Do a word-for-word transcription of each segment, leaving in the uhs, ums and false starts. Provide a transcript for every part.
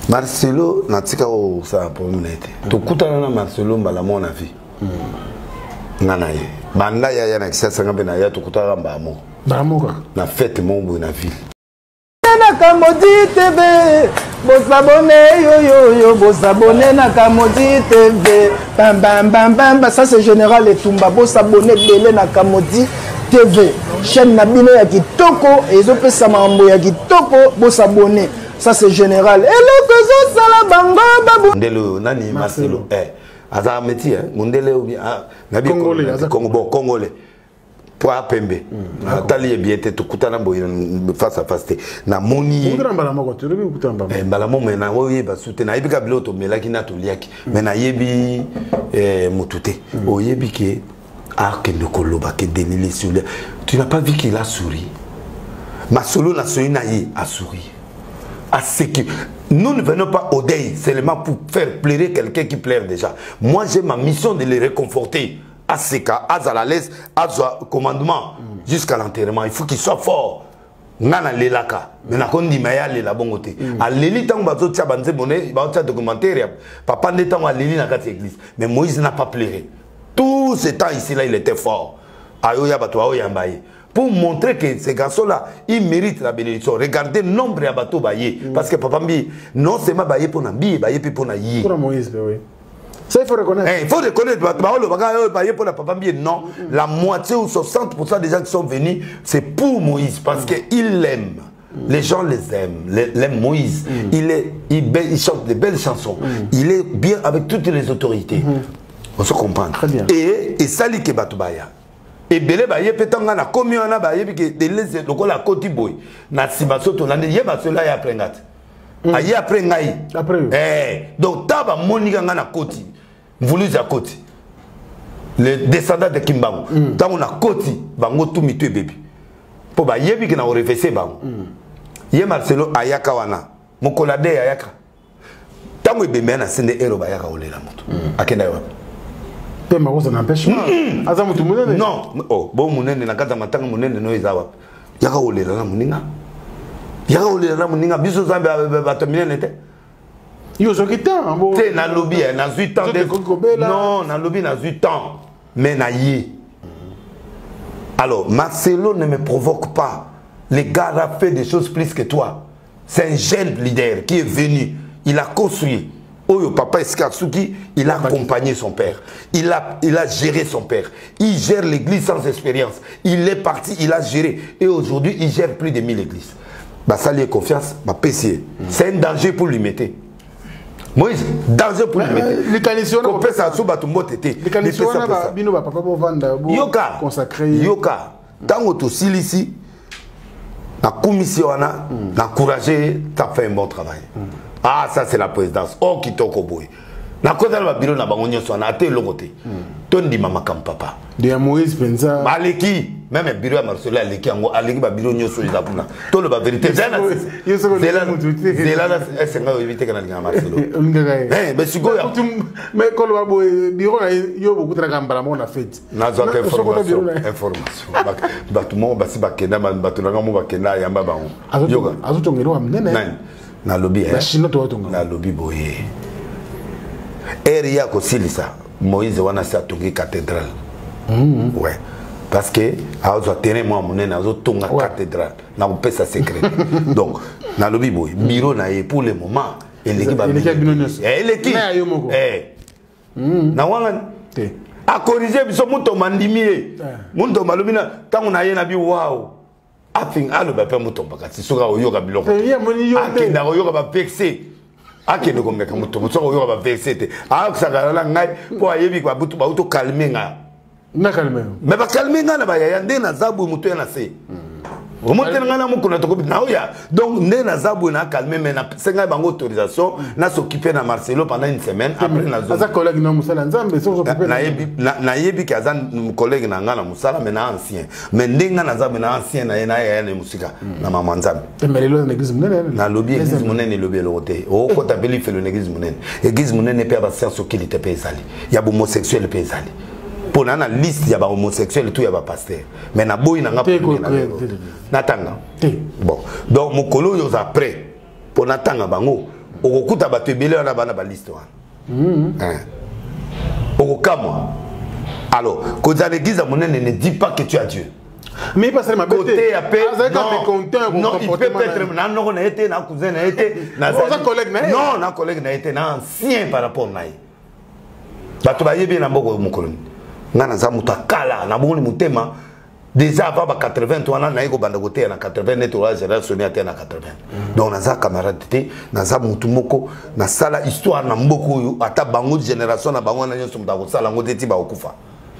Marcelo natika o ça pour minute to kutana na Marcelo mbala mona vie ngana ye banda ya ya na kisa sanga bena ya to kutana mbamo mbamo na fête mombo na ville na Kamodi T V bosabone yo yo yo bosabone na Kamodi T V bam bam bam bam ça c'est général Etumba bosabone belé na Kamodi T V chaîne na bino ya kitoko ezopesa mambo ya kitoko bosabone. Ça c'est général. Et le que ça la bango babu. Ndelo nani Marcelo. Eh, aza métier hein. Mundele ou bien nabi Congolais, Congo bon Congolais. Pour apembe. Natali est bien te kutana boy face à face na moni. Kutana mbala moko tu rebi kutana mbala. Eh mbala mo mena oye ba sute na yebi ka biloto melaki na toliaki. Mena yebi eh mutute. O yebi ke arc de koloba ke denili sur le. Tu n'as pas vu qu'il a souri. Marcelo na souri na ye a souri. À ce que nous ne venons pas au deuil seulement pour faire pleurer quelqu'un qui pleure déjà. Moi j'ai ma mission de les réconforter à ce cas, à la laisse, à commandement jusqu'à l'enterrement. Il faut qu'il soit fort. Ngana lelaka, mais na kondi maya lela bongote. A leli tango bazo tia banze bonne, bazo tia documentaire. Papa ne tango a leli na kati église. Mais Moïse n'a pas pleuré. Tout ce temps ici là, il était fort. Ayoya bato ayoya mbaye. Pour montrer que ces garçons-là, ils méritent la bénédiction. Regardez le nombre de bateaux baillés. Mm. Parce que papa mbi, non seulement baillé pour nabi, baillé pour nayi. Pour Moïse, oui. Ça, il faut reconnaître. Eh, il faut reconnaître. Baillé pour la papa mbi, non. Mm. La moitié ou soixante pour cent des gens qui sont venus, c'est pour Moïse. Parce mm. qu'ils l'aiment. Mm. Les gens les aiment. L'aiment Moïse. Mm. Il, est, il, il chante des belles chansons. Mm. Il est bien avec toutes les autorités. Mm. On se comprend. Très bien. Et, et ça, c'est Batubaya. Et belé ba yé petanga na komi wana ba yé que de les lokola koti boy na sibaso to na yé ba cela ya après ngat a yé après ngai après eh donc taba monika nga na koti mvulu za koti les descendants de Kimbangu tango na koti bango tu mitu bébé po ba yé que na orefese bango yé Marcelo ayaka wana mokolade ayaka tango ebembe na sende ero ba yaka olela moto akenda yo. Non, oh, bon munene na kata matanga munene no izawa. Yaka olela na muninga. Yaka olela na muninga biso zambe batomine nete. Yo zokita bon. Te na lobby na huit ans de non, na lobby na huit ans. Mais na yi. Alors, Marcelo ne me provoque pas. Le gars a fait des choses plus que toi. C'est un jeune leader qui est venu, il a construit. Oyo papa Eskatsuki, il a accompagné son père. Il a, il a géré son père. Il gère l'église sans expérience. Il est parti, il a géré. Et aujourd'hui, il gère plus de mille églises. Bah, ça lui est confiance, ma P C. C'est un danger pour lui mettre. Moïse, danger pour lui mettre. Les canisions, on peut ça sous batumbo tété. Les canisions, bino ba papa vendre. Yoka, consacré. Yoka, tango to silisi, na commission na, na encourager, t'as fait un bon travail. Ah, ça c'est la présidence. Oh, qui toko boy. Na koza na bureau na bango nyoso na te lokote. Tondi mama kam papa. De Moïse penza. Maleki, même bureau à Marcelo aleki ngo aleki ba bureau nyoso izapuna. To le ba vérité. Zena. Zela. Zela est-ce nga éviter kana nga Marcelo. Eh, mais siko ya. Mais kolo ba boy bureau na yo boku tra kambala mo na fête. Na zo ka information. Information. Ba tout monde ba si ba kenda ba ba tunanga mo ba kenda yamba ba. Yoga. Azo tongero amnene. Na lobby eh na lobby boye area ko silisa Moïse wana sa tongi cathédrale ouais parce que azo terrain moi monene azo tonga cathédrale na pesa secret donc na lobby boye bureau na ye pour le moment eleki ba eleki eh na wanga te a corriger biso muto mandimi muto malobina tangu na ye na bi wow afin alo ba pe muto bakati soka oyoka biloko akenda oyoka ba vexé akenda ko ngaka muto soka oyoka ba vexé te aksaka la ngai po ayebi kwa butu ba auto calmer nga na calmer mais ba calmer nga na ba ya nde na zabu muto na se au moins ngana mu kuna to na oya donc nde na zabu na calmer mais na senga bango autorisation na s'occuper na Marcelo pendant une semaine après na zo aza collègue na musala nzambe so na yebi na yebi ka azan collègue na ngana musala mais na ancien mais ndenga na zabu na ancien na na ya na musika na mama nzambe mais le l'église monene na lobby église monene lobby loté o ko tabeli fait l'église monene église monene pe ba science qui était pe ezali ya bo homosexuel pe ezali pour na liste ya ba homosexuel tout ya ba pasteur mais na boy na nga natanga bon donc mokolo yo après pour natanga bango okokuta bato ebele wana bana baliste wana okokamwa. Alors kozala l'église monene ne dit pas que tu as Dieu. Mais parce que ma côté à paix, non, non, il peut être na non na été na cousin na été na collègue na non na collègue na été na ancien par rapport na bato ba yebi na mboko mukolo ngana za muta kala na boni mutema déjà avant quatre-vingts wana na iko banda côté na quatre-vingts net wa génération ya na quatre-vingts donc na za camarade té na za mutu moko na sala histoire na mboko yo ata bango génération na bango na nyoso mutako sala ngote ti ba okufa.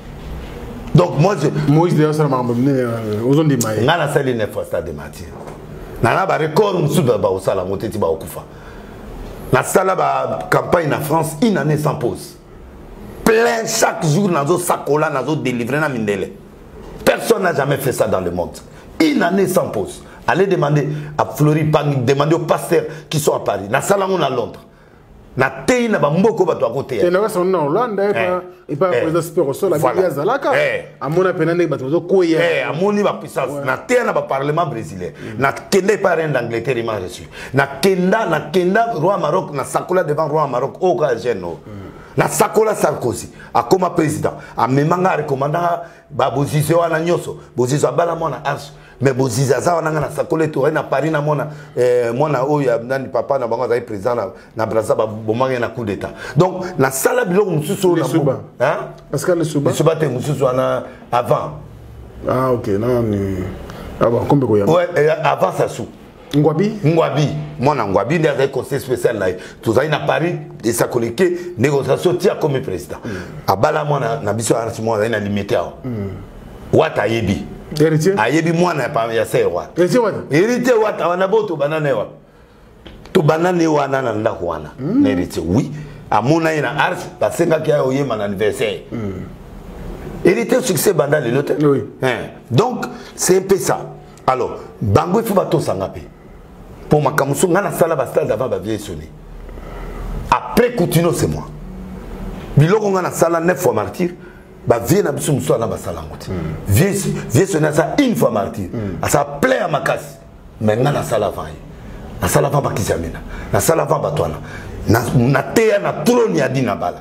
Donc moi je Moïse d'ailleurs ça m'a amené aux ondes de maïs. Ngana sali ne fois stade de Mathieu. Na na ba record musuba ba osala ngote ti ba okufa. Na sala ba campagne en France une année sans pause. Plein chaque jour nazo sakola nazo délivrer na mindele. Personne n'a jamais fait ça dans le monde. Une année sans pause. Allez demander à Fleury, demander aux pasteurs qui sont à Paris. Na sala ngona à Londres. Na tei na bamboko bato à côté. C'est là son en Hollande et pas président super au sol la Biblia zalaka. À mon appel bato zo koya. Eh, à mon niveau puissance. Na tei na ba parlement brésilien. Na kende pas rien d'Angleterre il m'a reçu. Na kenda na kenda roi Maroc na sakola devant roi Maroc au cas gêno. Na sakola Sarkozy a comme président a memanga recommandant ba bozize wana nyoso bozize bala mona arche mais bozize za wana na sakola to na Paris na mona eh mona oya nani papa na bango za président na na Brazza ba bomanga na coup d'état donc na sala biloko mususu na suba hein parce que le suba le suba te mususu wana avant ah OK non ni ah bon combien quoi ouais avant ça sous Ngwabi Ngwabi mon Ngwabi il a un conseil spécial là tous à Paris et ça collecté négociation tia comme président a bala mon na biso arti mon na limité wat ayebi héritier ayebi moi na pas ya c'est roi héritier wat héritier wat wana boto banane wa to banane wana na ndako wana héritier oui a mona ina arti parce que qui a oyé mon anniversaire héritier succès banda le lote oui donc c'est un peu ça. Alors bango il faut bato sangape pour ma kamusu ngana sala ba stade avant ba vieille sonné après Coutinho c'est moi biloko ngana sala neuf fois martyr ba vieille na biso muso na ba sala ngote vieille vieille sonné ça une fois martyr ça plaît à ma casse mais ngana sala avant na sala avant ba kizamina na sala avant ba toana na na teya na trône ya dina bala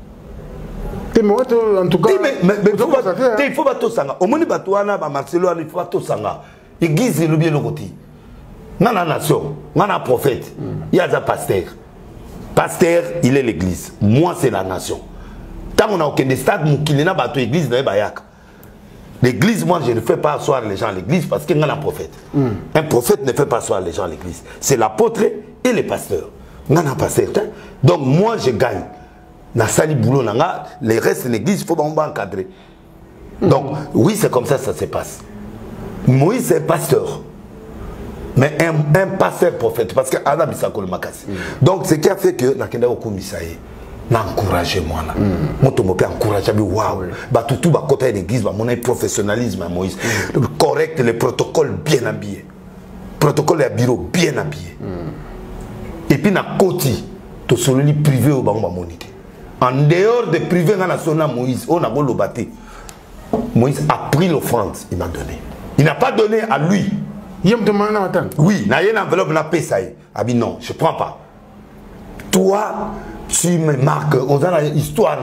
te mais en tout cas mais mais il faut bato sanga au moni bato wana ba Marcelo il faut bato sanga église le bien le côté nana nation nana prophète il y a un pasteur pasteur il est l'église moi c'est la nation tant on a aucun des stades mukilena bato église na bayaka l'église moi je ne fais pas asseoir les gens à l'église parce que nana prophète mm. Un prophète ne fait pas asseoir les gens à l'église c'est l'apôtre et les pasteurs nana pasteur donc moi je gagne na sali boulot nanga les restes de l'église il faut pas encadrer donc mm. Oui c'est comme ça ça se passe. Moïse c'est pasteur, mais un, un pasteur prophète, parce que Anna Bissako le Makasi. Donc ce qui a fait que la Kenda Okumisaye n'a encouragé moi là. Mon tomo peut encourager, waouh, bah tout tout bah côté l'église, bah mon professionnalisme à Moïse, le correct, les protocoles bien habillés, protocole et bureau bien habillés. Et puis na côté, tout sur le privé au bamba monité. En dehors de privé dans la zone Moïse, on a beau le battre. Moïse a pris l'offrande, il m'a donné. Il n'a pas donné à lui. Oui, il y a une enveloppe, n'a pas ça. Ah bien non, je ne prends pas. Toi, tu me marques, on a une histoire.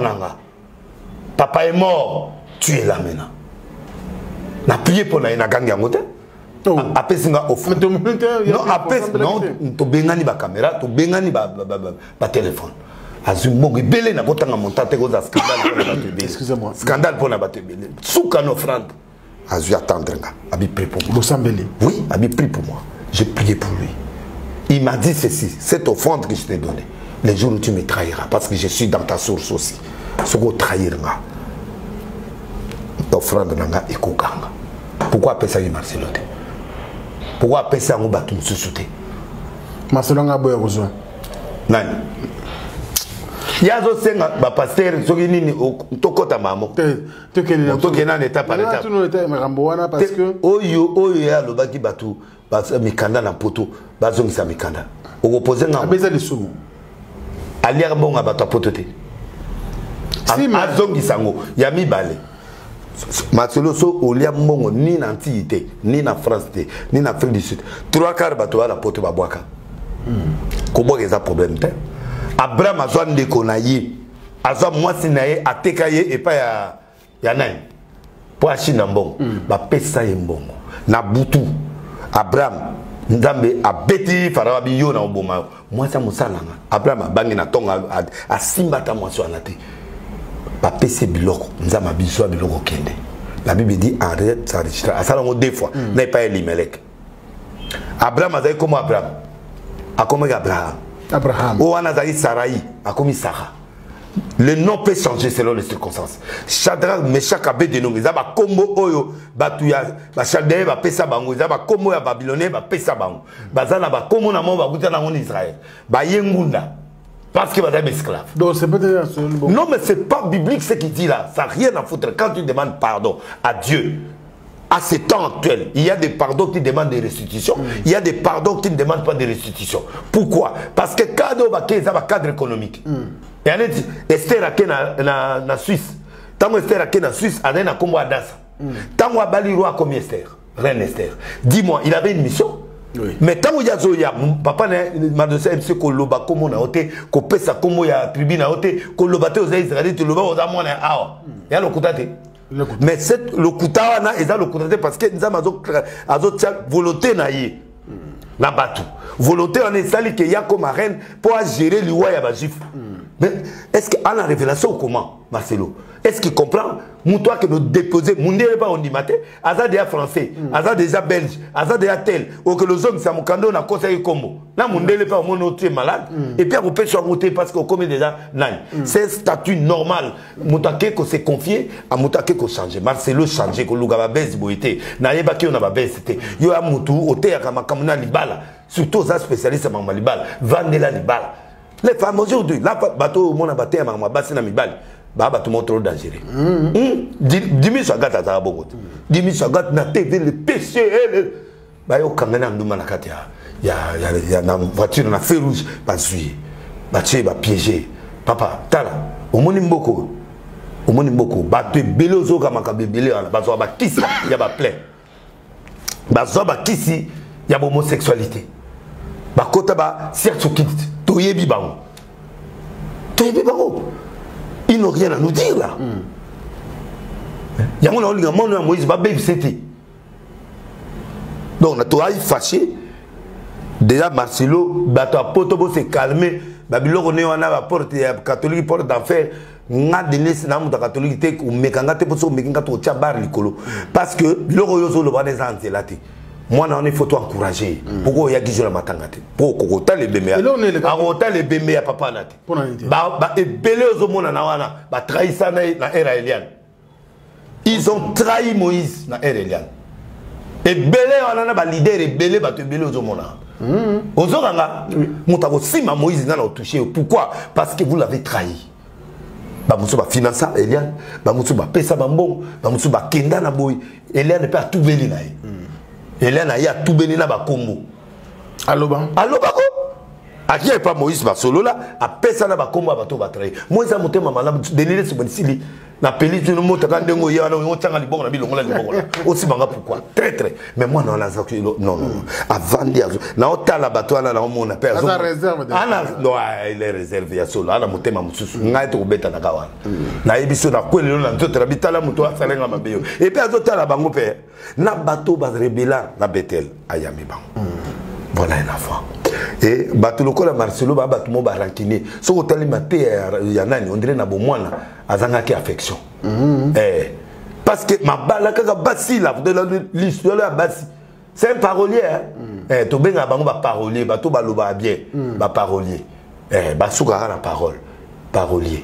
Papa est mort, tu es là maintenant. N'a prié pour la gang yangote. Après c'est nga offrande. Non, après non, tu bengani ba caméra, tu bengani ba ba téléphone. Azumbo belé na botanga montate ko za scandale. Excusez-moi. Scandale pour na batte belé. Souka no offrande. Azu attendre nga, abi prie pour moi. Bosambeli. Oui, abi prie pour moi. J'ai prié pour lui. Il m'a dit ceci, cette offrande que je t'ai donnée, les jours où tu me trahiras, parce que je suis dans ta source aussi. Ce que trahir nga. L'offrande nga ekokanga. Pourquoi appeler ça Marcelo? Pourquoi appeler ça un bateau sous-souté? Marcelo nga boya besoin. Nani? Yazo senga ba pasteur soki nini tokota mamo to kene to kene na étape par étape to no étape makambo wana parce que oyo oyo ya lobaki batu ba mikanda na poto bazongisa mikanda okopoze nga abeza de sumu aliya bonga batu apotote azongisa ngo ya mibale Marcelo so olia mbongo ni na Antille ni na France ni na Afrique du Sud trois quarts batu ala poto babwaka Comment est-ce problème? Abraham a besoin de konaye. Azwa mwasi na ye ateka ye et pas ya ya nani. Pour acheter nambon. Ba pesa ye mbongo. Na butu. Abraham Nzambe a beti farawa biyo na oboma. Moi ça musalanga. Abraham a bangi na tonga a simba ta mwasi anate. Ba pesa biloko. Nzama biso biloko kende. La Bible dit arrête ça enregistre. À ça on deux fois. N'est pas Elimelech. Abraham a dit comment Abraham? A comment Abraham? Abraham. Ou Anazari Sarai a commis Sarah. Le nom peut changer selon les circonstances. Shadrach, Meshach, Abednego, ils ont un combo oyo, batuya, ba Chaldéen, ba pesa bango, ils ont un combo ya Babylonais, ba pesa bango. Bazana ba combo na mo ba kuta na mon Israël. Ba yengunda. Parce que bazana esclave. Donc c'est peut-être bon. Non mais c'est pas biblique ce qu'il dit là. Ça n'a rien à foutre. Quand tu demandes pardon à Dieu, à ce temps actuel, il y a des pardons qui demandent des restitutions. Mm. Il y a des pardons qui ne demandent pas de restitutions. Pourquoi? Parce que cadre c'est un cadre économique. Mm. Et on dit Esther a na na na Suisse. Tant que Esther a na Suisse, on a na combo adasa. Tant que Bali roi comme Esther, reine Esther. Dis-moi, il avait une mission. Oui. Mais tant que yazo ya papa m'a donné M C Koloba comme on a ôté, ko pesa comme ya tribune a ôté, Koloba te aux Israéliens, tu le vois aux amons ah. Il y a le kutate. Mais cette le kutawana est dans le kutate parce que nous avons azo volonté na yi. Na batu. Volonté on est sali que ya comme reine pour gérer le roi ya ba juif. Mais est-ce qu'il a la révélation comment, Marcelo? Est-ce qu'il comprend? Moutoua que nous déposer, mon n'est pas on dit matin, Aza déjà français, Aza déjà belge, Aza déjà tel, ou que les hommes, ça m'a condamné à conseiller comme là, mon n'est pas mon autre malade, et puis on peut se remonter parce qu'on commet déjà nine. C'est un statut normal. Moutake que c'est confié, à Moutake que changer. Marcelo changer, que l'ouga va baisse boité, n'ayez qui on a baisse c'était. Yo a Moutou, au terre, à ma camona libala, surtout aux spécialistes à ma libala, Vanilla libala. Les femmes aujourd'hui, là, bateau, mon abatté à ma basse na mibali. Bah, tout le monde trop dangereux. dix mille sagat à Zarabot. dix mille sagat na T V, le péché. Bah, yo, quand même, nous, il y a une voiture, na feu rouge, bah, suivre. Bah, tu vas piéger. Papa, tala, au monde beaucoup. Au monde beaucoup. Bah, tu es belé aux autres, comme un bébé, bah, tu vas kissi, il y a plein. Bah, tu vas kissi, il y a homosexualité. Bah, quand tu vas, certes, tu quittes. Tu es bibango. Tu es bibango. Ils n'ont rien à nous dire là. Il y a un homme qui Moïse va babysiter. Donc, on a fâché. Déjà, Marcelo, Potobo s'est calmé. Babylone, on est en a porte catholique, porte d'enfer. On a donné ce nom de catholique, ou Mekangate, pour ça, Mekangate, au Tchabar, Nicolo. Parce que le royaume, le roi des Antilles, là, moi, il faut encourager. Pourquoi il y a qui la matangate? Pourquoi il y a les bémés? Pourquoi les bémés à papa nate? Et belé aux hommes na ba trahi ça na era Eliane. Ils ont trahi Moïse na era Eliane. Et belé on a ba leader et belé ba te belé aux hommes na. Aux hommes là, mutako sima Moïse na na touché. Pourquoi? Parce que vous l'avez trahi. Ba musu ba financer Eliane, ba musu ba pesa bambon, ba musu ba kenda na boy. Eliane ne peut pas tout belé na. Eliane a tout béni na ba kombo. Aloba. Aloba ko. A qui est pas Moïse ba solo là, a pesa na ba kombo ba to ba trahi. Moïse a monté mama na denile se bonisili. Na peli tu no mota kan dengo ya na on tanga libongo na bilongo la libongo là. Aussi banga pourquoi? Très très. Mais moi non la non non. Avant dire na otala bato na na on appelle. Ana réserve. Ana non il est réservé ya solo. Ana motema mususu. Ngai to beta na kawana. Na ebiso na kwele na nzoto bitala muto asalenga mabeyo. Et puis azotala bango pe. Na bateau bas rebela na Bethel ayami bango. Voilà une affaire. Et bateau le col Marcelo ba bateau mo ba rankiner. So hôtel maté ya nani on dirait na bomwana azanga ki affection. Eh parce que ma bala kaka basi là de l'histoire la basi. C'est un parolier hein. Eh to benga bango ba parolier bateau ba loba bien ba parolier. Eh ba souka na parole. Parolier.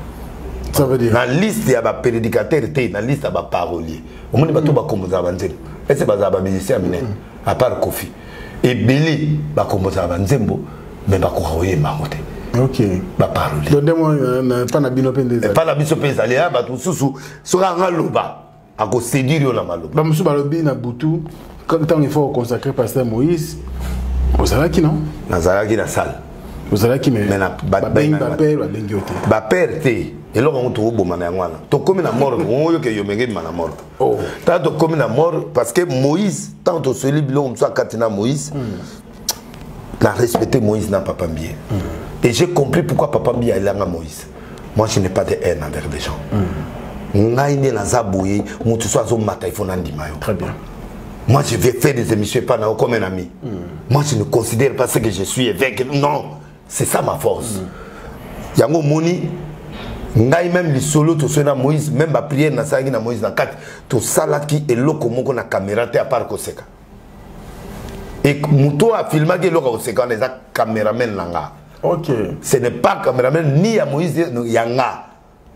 Ça veut dire dans la liste il y a ba prédicateur té dans la liste ba parolier. Au monde bateau ba komboza banzembo. Et c'est ba za ba musicien mine à part Kofi. Et Béli ba komboza banzembo mais ba ko royer mamote. OK. Ba parolier. Donnez-moi pas na bino pendeza. Pas na biso pendeza ya ba tout sous sera ngaloba a ko séduire na maloba. Ba musu ba lobi na butu quand il faut consacrer pasteur Moïse. Ozalaki non? Nazalaki na salle. Ozalaki mais mais na ba père ba bengi oté. Ba père té. Et là on trouve bon mana ngwana. To comme na mort, on yo ke yo mengé mana mort. Oh. Tant to comme na mort parce que Moïse tant to celui bilon so katina Moïse. n'a respecté Moïse dans Papa Mbié. Mm. Et j'ai compris pourquoi Papa Mbié est là à Moïse. Moi, je n'ai pas de haine envers les gens. Très bien. Moi, je vais faire des émissions pendant comme un ami. Mm. Moi, je ne considère pas ce que je suis évêque. Non, c'est ça ma force. Mm. Yango Moni, ngai même les solos, tout ça, Moïse, même ma prière, na sangi na Moïse, na quatre, tout ça là qui est là comme on a caméra, à part Koseka. Et Mouto a filmé que l'on a Koseka, les caméramen langa. Ok. Ce n'est pas caméraman ni à Moïse, ni Yanga.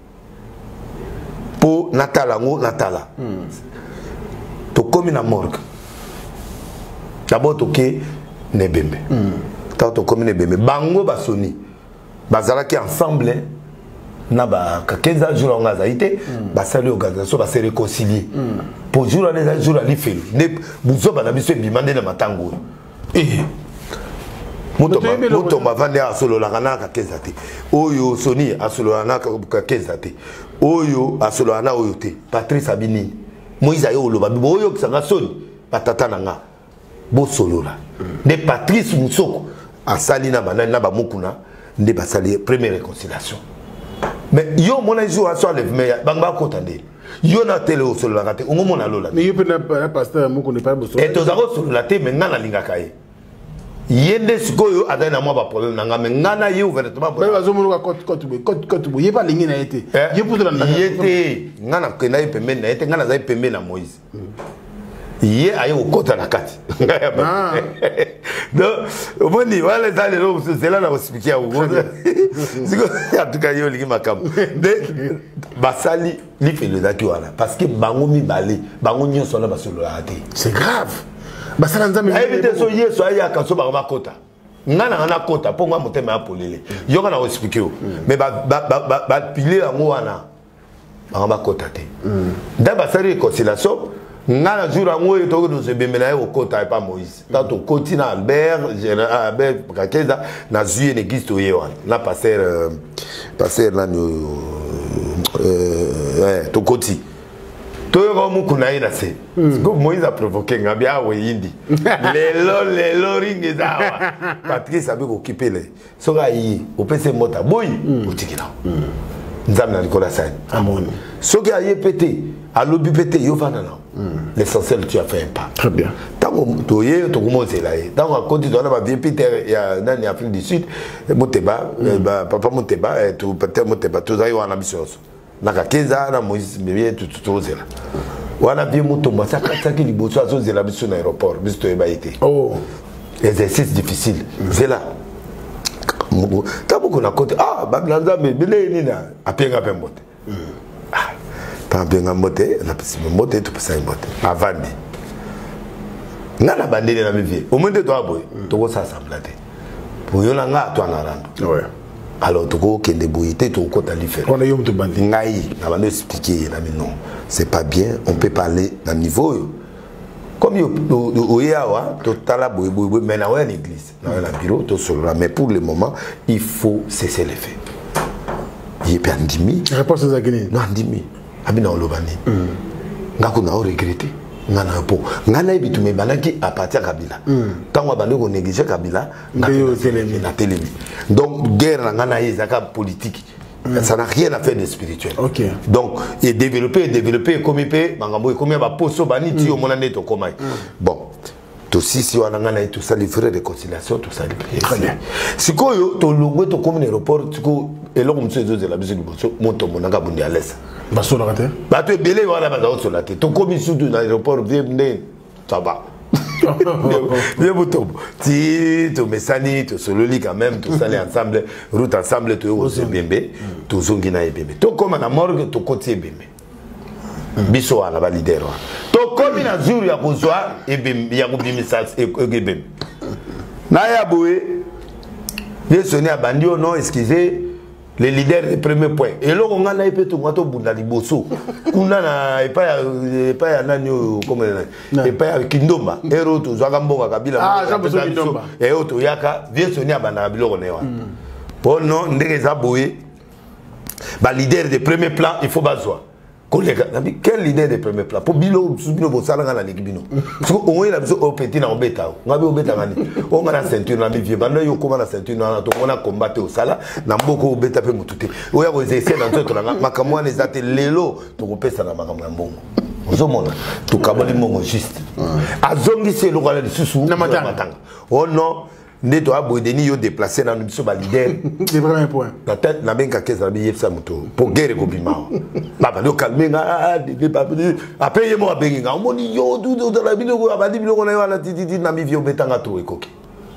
Pour Natala, Natala. To comme na morgue. D'abord toké Nebembe. Tant to comme Nebembe. Bango basoni. Bazala qui ensemble na ba quinze jours en Gazaïté, basali organisation ba se réconcilier. Pour jour les jours ali fait. Ne buzo ba na biso bimande na matango. Eh Moto moto mavande a solo la kana ka kezate. Oyo soni a solo na ka kezate. Oyo a solo na oyote. Patrice Abini. Moïse ayo lo babi oyo kisanga soni patata nanga. Bo solo la. Ne Patrice Moussoko a sali na banana na ba mukuna ne ba sali première réconciliation. Mais yo mona jour a so lève mais banga kotande. Yo na télé au solo la kate. Ongo mona lola. Mais yo pe na pasteur moko ne pas bosso. Et tozako solo la te mais ngana linga kai. Yende sikoyo adai na mwa ba problème nanga mais ngana ye ouvertement ba bazo muluka kot kot kot kot ye pas lingi na été ye pour la yete ngana kena ye pembe na été ngana za pembe na Moïse ye aye okota na kati donc au moins ni wala za le lo c'est là na expliquer au siko en tout cas yo lingi makam de basali li fait le daki wala parce que bango mi balé bango nyonso na basolo ate c'est grave. Basala nzambe éviter so yeso aya kaso ba makota ngana ngana kota po ngwa motema ya polele yo kana expliquer mais ba ba ba piler yango wana ba makota te nda basali réconciliation ngana jour yango to ko se bemela yo kota pa Moïse tanto continue Albert général Albert Kakeza na zuye l'église to yewan na pasteur pasteur là euh to koti Toyo mukuna ina se. Moïse a provoqué ngabia we indi. Lelo lelo ringi dawa. Patrice abe occupé les. Soga yi opese mota boy otikina. Nzam na likola sa. Amoni. Soga yi pété, a lobi pété yo vana na. L'essentiel tu as fait un pas. Très bien. Tango toye to commencer là. Tango a continué na ba vie Peter ya nani Afrique du Sud, Moteba, papa Moteba et tout peut-être Moteba tous ayo en ambition. Naka keza na Moïse bébé tout tout zela wana bien moto masa kataki liboso azo zela biso na aéroport biso to ebaité oh exercice difficile zela tabo kona côté ah bablanza bébé ni na apenga pembote ah ta apenga mbote na pesi mbote to pesa mbote avandi ngana bandele na mivie au moins de toi boy to ko s'assembler pour yo na nga to na rando ouais. Alors, tu vois qu'il y a des bouillités, tu vois qu'il y a des bouillités. Ngaï, on va expliquer, non, c'est pas bien, on peut parler d'un niveau. Comme il y a un bureau, mais il y a une église, il y a un bureau, mais pour le moment, il faut cesser les faits. Il y a un demi. Réponse à Zagini. Non, un demi. Il y a un lobani. Il y a un regretté. Ngana po ngana ebitu me banaki à partir Kabila tant on va nous négliger Kabila na télémi donc guerre ngana ezaka politique ça n'a rien à faire de spirituel OK donc et développer développer comme peut bangambo comme ba poso bani ti o monane to komai bon to sisi wana ngana et tout ça les frères de réconciliation tout ça les prières sikoyo to longwe to comme aéroport siko eloko mtsezo de la biso liboso moto monanga bundi à l'aise baso la raté ba to belé wala ba zo la tête to komi surtout dans l'aéroport vienne ça va bien bouton ti to mesani to sololi quand même tout ça les ensemble route ensemble to au bembe to zongi na bembe to comme na morgue to côté bembe biso ala ba leader to komi na jour ya kozwa e bembe ya kubimisa e bembe na ya boé bien sonné a bandi ou non excusez les leaders des premiers points et là on a là peut tout ngato bunda liboso kuna na et pas et pas nani comme et pas kindomba ero to zaka mboka kabila ah jambo so kindomba et auto yaka bien sonné a banda biloko newa bon non ndenge za boye ba leader des premiers plans il faut bazwa quel leader de premier plat pour bilo subino bosala ngana lekibino parce que on a besoin au petit na obeta ngabe obeta ngani on a la ceinture na bivie banda yo koma na ceinture na to on a combattre au sala na mboko obeta pe mutute oya ko essayer dans tout na makamwa les ate lelo to kopesa na makamwa mbongo ozomona to kabali mbongo juste azongi se lo kala susu na matanga oh non Neto a Boudeni yo déplacé dans le ba leader. C'est vraiment un point. La tête na benga keza bi yefsa moto pour guerre ko bima. Baba lo calmer nga de pas après mo benga on moni yo du de la bino ko abadi bino ko na yo la titi na mi vio betanga to ekoki.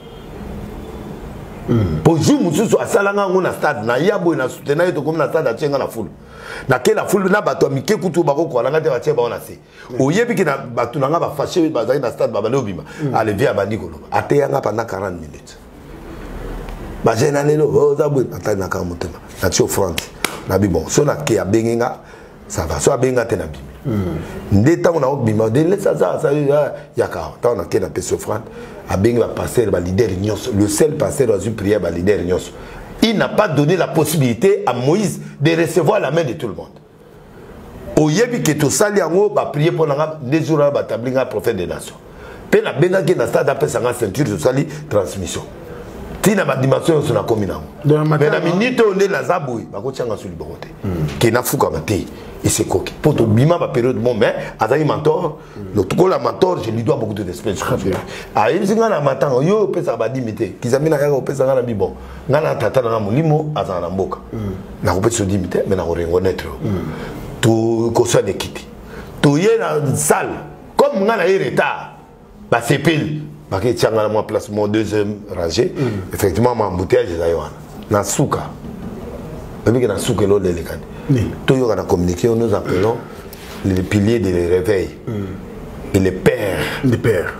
Pour jouer mususu asalanga ngona stade na yabo na soutenir to comme na stade atyenga na foule. Na kela foule na bato mike kutu bako ko langa te batie ba ona se. Oyebi ki na bato na nga ba fâché ba za na stade baba le obima. Allez viens bandi ko lo. Ateyanga pendant quarante minutes. Ba jena lelo o za bu atana ka mutema. Na tio France. Na bi bon so na ke abenga ça va so abenga te na bi. Ndeta on a obima de laisse ça ça ya ka. Ta on a ke na peso France. Abenga passer ba leader nyos. Le seul passer dans une prière ba leader nyos. Il n'a pas donné la possibilité à Moïse de recevoir la main de tout le monde. Au yebi que tout ça, il a prié pour les jours à tablir un prophète des nations. Puis la benga qui n'a pas de ceinture de sali transmission. Si na dimension sur la commune. Mais la minute on est la zaboui, ba ko tianga sur le boroté. Qui n'a fuka maté et c'est coquille. Pour tout bima ba période mon mais azali mentor, le tout la mentor, je lui dois beaucoup de respect. Ah il singa na matanga yo pesa ba dimité. Kizamina ya ko pesa ngana bibo. Ngana tata na mulimo azana mboka. Na ko pesa dimité mais na ko reconnaître. Tout ko soit d'équité. Tout yé na salle comme ngana y retard. Ba sepel parce que tiens moi place mon deuxième rangée mm. Effectivement mon embouteillage est là na souka et na souka l'eau de l'écran tout y a communiqué nous appelons les piliers de réveil mm. Et les pères les pères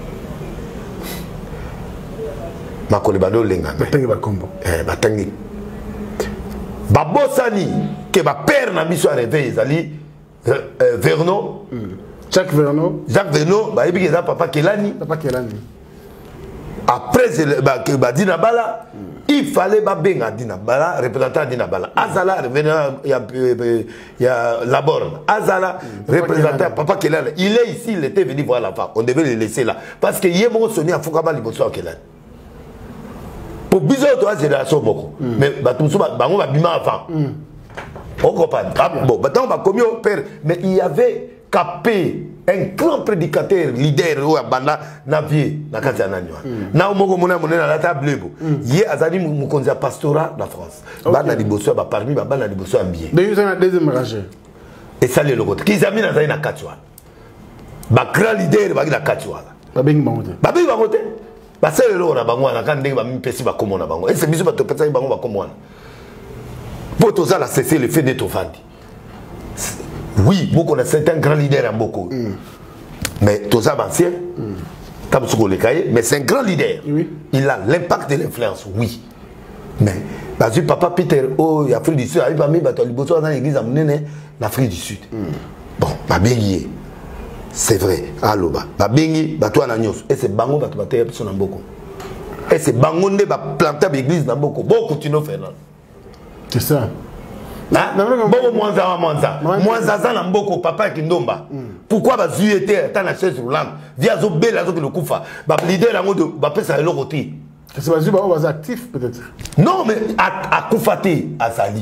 ma kolibado lenga batangi ba kombo eh batangi babosani que ba père na biso réveil zali euh, Vernon mm. Jacques Vernon. Jacques Vernon, bah, il y a papa Kelani. Papa Kelani. Après, bah, bah, Dina Bala, mm. Il fallait bah, benga Dina Bala, représentant Dina Bala. Azala, il y a, il y a la borne. Azala, mm. Représentant papa Kelani. Il est ici, il était venu voir la femme. On devait le laisser là. Parce que Yémo sonné à Fukama Liboso à Kelani. Pour bizarre, toi, c'est la somme. Mais bah, tout ça, bah, on va bima avant. On comprend. Bon, maintenant, on va commis au père. Mais il y avait capé un grand prédicateur leader ou abanda na vie na kati ya nani na moko mona mona na table bo ye azali mukonza pastorat na France bana liboso ba parmi ba bana liboso ambié de yuzana deuxième rangée et ça le logo kizami na zali na kati wa ba grand leader ba na kati wa ba bengi bangote ba bengi bangote ba sele lo na bango na kan ndenge ba mipesi ba komona bango et c'est biso ba to pesa bango ba komona pour tout ça la cesser le fait d'être offandi. Oui, beaucoup de c'est un grand leader en beaucoup. Mm. Mais tout ça, ancien, mm. mais c'est un grand leader. Oui. Il a l'impact de l'influence, oui. Mais, parce que papa Peter, oh, il y a Afrique du Sud, il va mettre dans l'église à l'Afrique du Sud. Mm. Bon, ma bien, c'est vrai, allo, ma bien, bah toi, et c'est bango, bah tu vas son beaucoup. Et c'est bango, bah planter l'église dans beaucoup. Beaucoup, tu nous fais, non? C'est ça. Beaucoup moins à moins moins à na mboko papa Kindomba. Pourquoi ba zuété ta na chaise roulante via zo bela zo le kufa ba leader la de ba pesa le roti. C'est pas zuba was actif peut-être. Non mais à à kufati azali.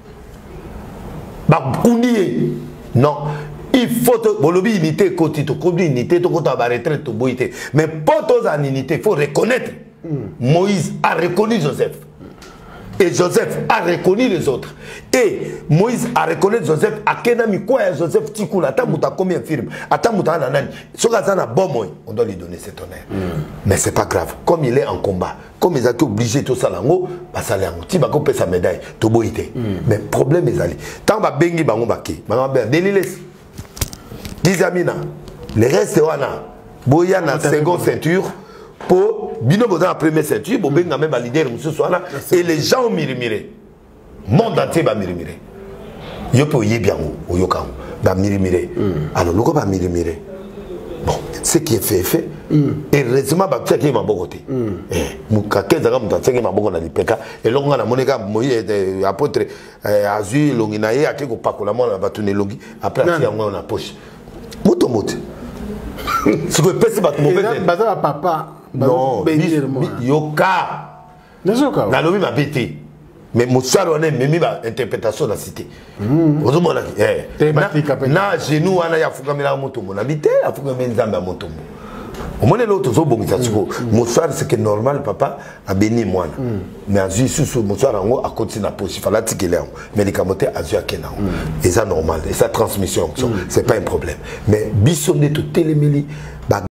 Ba kunié. Non, il faut bolobi unité côté to kobi unité to kota ba retraite to boité. Mais pour tous en unité, il faut reconnaître Moïse a reconnu Joseph. Et Joseph a reconnu les autres. Et Moïse a reconnu Joseph. A Kenami, quoi Joseph Tikoula, attends, mouta combien firme, attends, mouta nanani. Ce gars-là, bon, on doit lui donner cet honneur. Mm. Mais c'est pas grave. Comme il est en combat, comme ils ont été obligés tout ça là, bah ça l'est. Tu vas couper sa médaille, tout beau été. Mais le problème est allé. Tant que bengi bango baki, bango ben délilés. Dizamina, le reste wana, boya na seconde ceinture. Pour bino dans la première ceinture, pour bien même valider monsieur soir et les gens ont murmuré. Monde entier va murmurer. Yo peut y bien au yoka va murmurer. Alors le va murmurer. bon ce qui est fait est fait et heureusement ba tchaki ma bokote eh mukake zaka mutachaki ma boko na lipeka et longa na moneka moyi apôtre azui longi na ye akeko pakola mona batu ne longi après ati yango na poche moto moto si vous pensez pas mauvais bazala papa non yoka nazoka na lobi ma bêté mais mosalo wana memi ba interprétation na cité ozomona eh na genou wana ya fukamela motombo na bité afukamela nzambe ya motombo omone lo tozo bongisa siko mosalo c'est que normal papa a béni mwana mais azui susu mosalo ngo a continuer na poche fala tikele yango mais les camoté azui akena et ça normal et ça transmission c'est pas un problème mais bisonné to telemeli